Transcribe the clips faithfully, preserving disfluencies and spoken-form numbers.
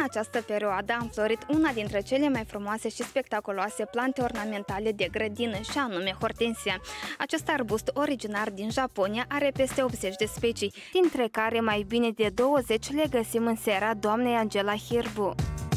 această perioadă a înflorit una dintre cele mai frumoase și spectaculoase plante ornamentale de grădină, și anume hortensia. Acest arbust originar din Japonia are peste optzeci de specii, dintre care mai bine de douăzeci le găsim în sera doamnei Angela Hirbu.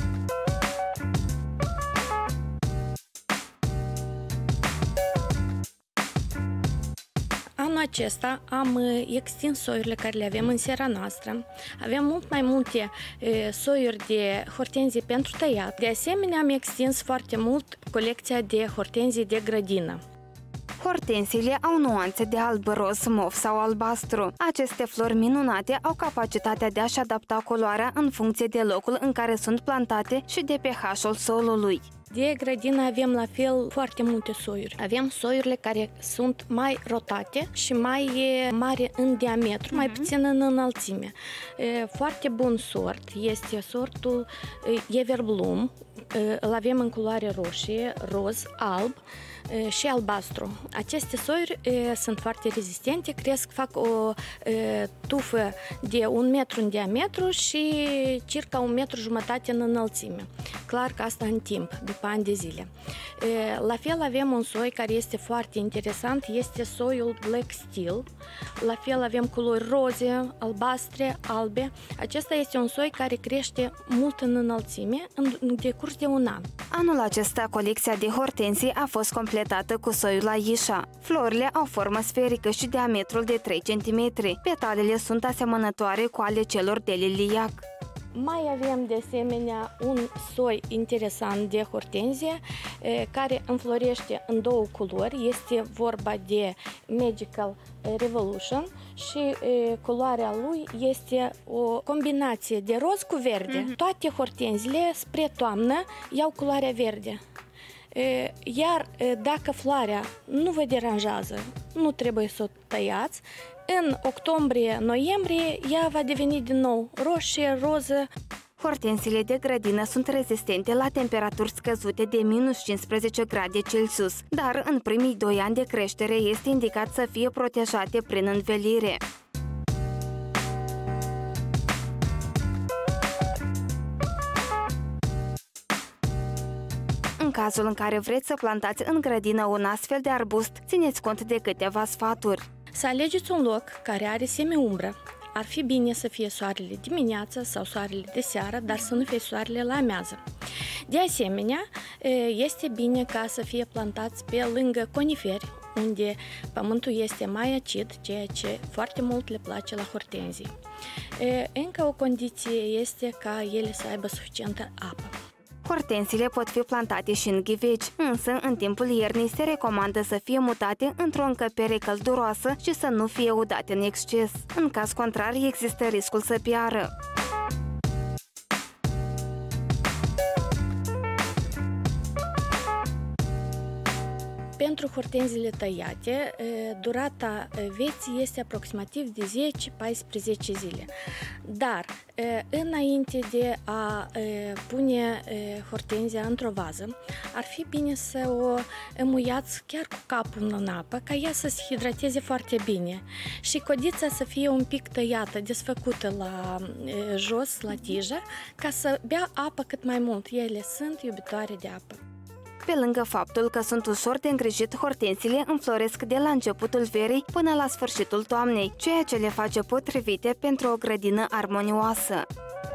Anul acesta am extins soiurile care le avem în sera noastră. Avem mult mai multe soiuri de hortenzii pentru tăiat. De asemenea, am extins foarte mult colecția de hortenzii de grădină. Hortensiile au nuanțe de alb, roz, mov sau albastru. Aceste flori minunate au capacitatea de a-și adapta culoarea în funcție de locul în care sunt plantate și de pH-ul solului. De grădină avem la fel foarte multe soiuri. Avem soiurile care sunt mai rotate și mai mari în diametru, uh-huh. mai puțin în înălțime. Foarte bun sort este sortul Everbloom. Îl avem în culoare roșie, roz, alb și albastru. Aceste soiuri e, sunt foarte rezistente, cresc, fac o e, tufă de un metru în diametru și circa un metru jumătate în înălțime. Clar că asta în timp, după ani de zile. E, la fel avem un soi care este foarte interesant, este soiul Black Steel. La fel avem culori roze, albastre, albe. Acesta este un soi care crește mult în înălțime în decurs de un an. Anul acesta, colecția de hortensii a fost completată cu soiul Aisha. Florile au formă sferică și diametrul de trei centimetri. Petalele sunt asemănătoare cu ale celor de liliac. Mai avem de asemenea un soi interesant de hortenzie care înflorește în două culori. Este vorba de Magical Revolution și culoarea lui este o combinație de roz cu verde. Mm-hmm. Toate hortenziile spre toamnă iau culoarea verde. Iar dacă floarea nu vă deranjează, nu trebuie să o tăiați. În octombrie-noiembrie ea va deveni din nou roșie, roză. Hortensiile de grădină sunt rezistente la temperaturi scăzute de minus cincisprezece grade Celsius, dar în primii doi ani de creștere este indicat să fie protejate prin învelire. În cazul în care vreți să plantați în grădină un astfel de arbust, țineți cont de câteva sfaturi. Să alegeți un loc care are semi-umbră. Ar fi bine să fie soarele dimineața sau soarele de seară, dar să nu fie soarele la amiază. De asemenea, este bine ca să fie plantați pe lângă coniferi, unde pământul este mai acid, ceea ce foarte mult le place la hortenzii. Încă o condiție este ca ele să aibă suficientă apă. Hortensiile pot fi plantate și în ghiveci, însă în timpul iernii se recomandă să fie mutate într-o încăpere călduroasă și să nu fie udate în exces. În caz contrar, există riscul să piară. Pentru hortenziile tăiate, durata vieții este aproximativ de zece paisprezece zile. Dar, înainte de a pune hortenzia într-o vază, ar fi bine să o muiați chiar cu capul în apă, ca ea să se hidrateze foarte bine și codița să fie un pic tăiată, desfăcută la jos, la tijă, ca să bea apă cât mai mult. Ele sunt iubitoare de apă. Pe lângă faptul că sunt ușor de îngrijit, hortensiile înfloresc de la începutul verii până la sfârșitul toamnei, ceea ce le face potrivite pentru o grădină armonioasă.